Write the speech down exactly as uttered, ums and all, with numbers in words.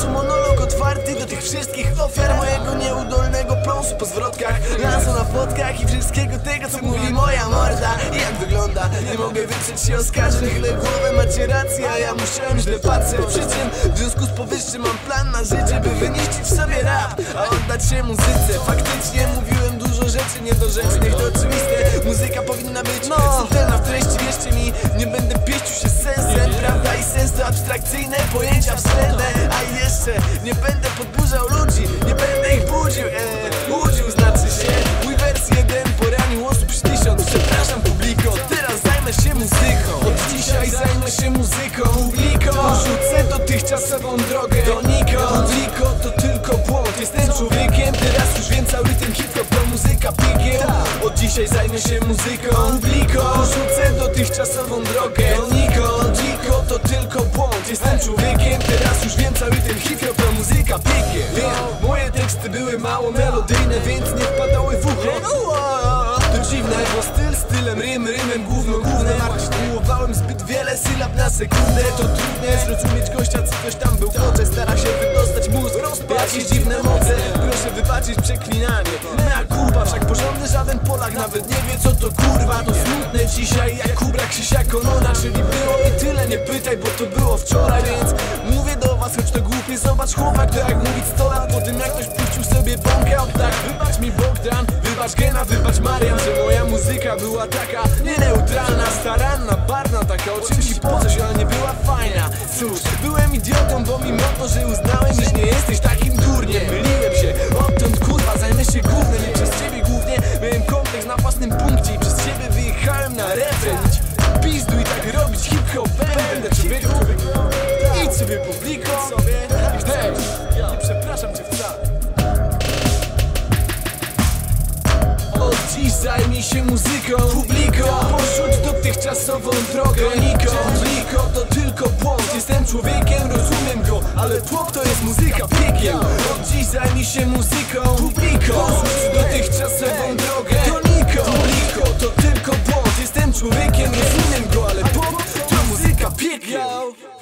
głosu monolog otwarty do tych wszystkich ofiar mojego nieudolnego pląsu po zwrotkach, lansu na płotkach i wszystkiego tego, co mówi moja morda. I jak wygląda? Nie mogę wytrzeć się oskarżeń, chylę głowę, macie rację, a ja musiałem źle patrzeć. Przy czym w związku z powyższym mam plan na życie, by wyniszczyć w sobie rap, a oddać się muzyce. Faktycznie mówiłem dużo rzeczy niedorzecznych, to oczywiste. Muzyka powinna być no. subtelna w treści, wierzcie mi. Nie będę pieścił się z sensem. Prawda i sens to abstrakcyjne pojęcia względne. A jeszcze nie będę podburzał ludzi, nie będę ich budził, eee, Łudził znaczy się. Mój wers jeden poranił osób z tysiąc. Przepraszam publiko, teraz zajmę się muzyką. Od dzisiaj zajmę się muzyką. Publiko, porzucę dotychczasową drogę. To Niko, publiko to tylko błąd. Jestem człowiekiem, teraz już wiem cały ten hip-hop to muzyka piekieł. Od dzisiaj zajmę się muzyką. Publiko, porzucę dotychczasową drogę. To Niko, Niko to tylko błąd. Jestem człowiekiem, teraz już wiem cały ten hip-hop to muzyka piekieł. Wiem, moje teksty były mało melodyjne, więc nie wpadały w ucho. To dziwne, bo styl stylem, rym rymem, gówno gównem. Artykułowałem zbyt wiele sylab na sekundę. To trudne zrozumieć gościa, co coś tam był wodzie. Stara się wydostać mózg, jakieś dziwne moce. Proszę wybaczyć przeklinanie. Mea culpa, wszak porządny żaden Polak nawet nie wie, co to kurwa. To smutne dzisiaj jak kubra Krzysia Konona. Czyli było i tyle, nie pytaj, bo to było wczoraj. Więc mówię do was, choć to głupie. Zobacz chłopak, to jak mówić sto lat po tym, jak ktoś puścił sobie bąkę. Od tak, wybacz mi Bogdan, wybacz Gena, wybacz Marian, że moja muzyka była taka nieneutralna, staranna, barna, taka o czymś i po coś, ale nie była fajna. Cóż, byłem idiotą, bo mimo to, że uznałem, że nie jesteś takim durniem. Myliłem się, odtąd kurwa zajmę się gównem. I przez ciebie głównie miałem kompleks na własnym punkcie. I przez ciebie wyjechałem na refren. Idź pizdu i tak robić hip-hop będę, człowieku. Idź sobie publiko. Hej, nie przepraszam cię wcale. Od dziś zajmij się muzyką. Publiko, porzuć dotychczasową drogę. Niko, publiko to tylko błąd. Jestem człowiekiem, rozumiem go, ale tłok to jest muzyka piekieł. Od dziś zajmij się muzyką. Publiko, porzuć dotychczasową drogę. To Niko, publiko to tylko błąd. Jestem człowiekiem, rozumiem go, ale tłok to muzyka piekieł.